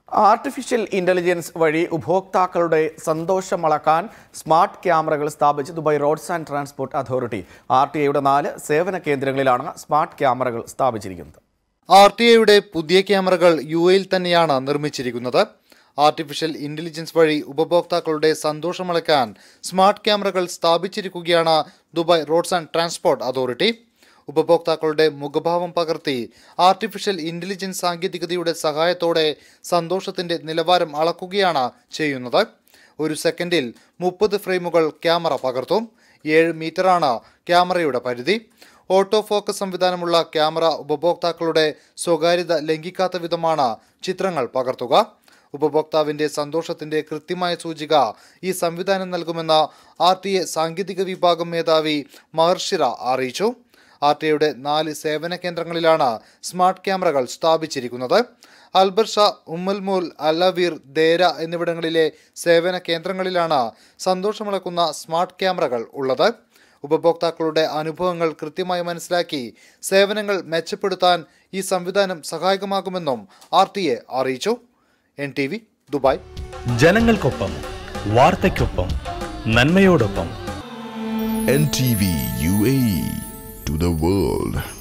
Artificial intelligence വഴി ഉപഭോക്താക്കളുടെ സന്തോഷം അളക്കാൻ സ്മാർട്ട് ക്യാമറകൾ സ്ഥാപിച്ച് Dubai roads and transport authority. RTAയുടെ 4 സേവന കേന്ദ്രങ്ങളിലാണ് സ്മാർട്ട് ക്യാമറകൾ സ്ഥാപിച്ചിരിക്കുന്നത്. RTAയുടെ പുതിയ ക്യാമറകൾ UAE-ൽ തന്നെയാണ് നിർമ്മിച്ചിരിക്കുന്നത്. ആർട്ടിഫിഷ്യൽ ഇന്റലിജൻസ് വഴി ഉപഭോക്താക്കളുടെ സന്തോഷം അളക്കാൻ സ്മാർട്ട് ക്യാമറകൾ സ്ഥാപിച്ചിരിക്കുകയാണ് Dubai roads and transport authority. ഉപഭോക്താക്കളുടെ മുഖഭാവം പകർത്തി ആർട്ടിഫിഷ്യൽ ഇന്റലിജൻസ് സാങ്കേതികതയുടെ സഹായത്തോടെ സന്തോഷത്തിന്റെ നിലവാരം അളക്കുകയാണ് ചെയ്യുന്നത്. ഒരു സെക്കൻഡിൽ 30 ഫ്രെയിമുകൾ ക്യാമറ പകർത്തും. 7 മീറ്ററാണ് ക്യാമറയുടെ പരിധി. ഓട്ടോ ഫോക്കസ് സംവിധാനമുള്ള ക്യാമറ ഉപഭോക്താക്കളുടെ സ്വകാര്യത ലംഘിക്കാത്ത വിധമാണ് ചിത്രങ്ങൾ പകർത്തുക. ഉപഭോക്താവിന്റെ സന്തോഷത്തിന്റെ കൃത്യമായ സൂചിക ഈ സംവിധാനം നൽകുമെന്ന് RTA സാങ്കേതിക വിഭാഗം മേധാവി മഹർഷിറ അറിയിച്ചു. RTAയുടെ 4 സേവന കേന്ദ്രങ്ങളിലാണ് സ്മാർട്ട് ക്യാമറകൾ സ്ഥാപിച്ചിരിക്കുന്നത്. അൽബർഷ, ഉമ്മൽമൂൽ, അല്ലവീർ, ദേര എന്നിവിടങ്ങളിലെ സേവന കേന്ദ്രങ്ങളിലാണ് സന്തോഷമളക്കുന്ന സ്മാർട്ട് ക്യാമറകൾ ഉള്ളത്. ഉപഭോക്താക്കളുടെ അനുഭവങ്ങൾ കൃത്യമായി മനസ്സിലാക്കി സേവനങ്ങൾ മെച്ചപ്പെടുത്താൻ ഈ സംവിധാനം സഹായകമാകുമെന്നും RTA അറിയിച്ചു. NTV Dubai. ജനങ്ങൾക്കൊപ്പം, വാർത്തയ്ക്കൊപ്പം, നന്മയോടൊപ്പം. NTV UAE to the world.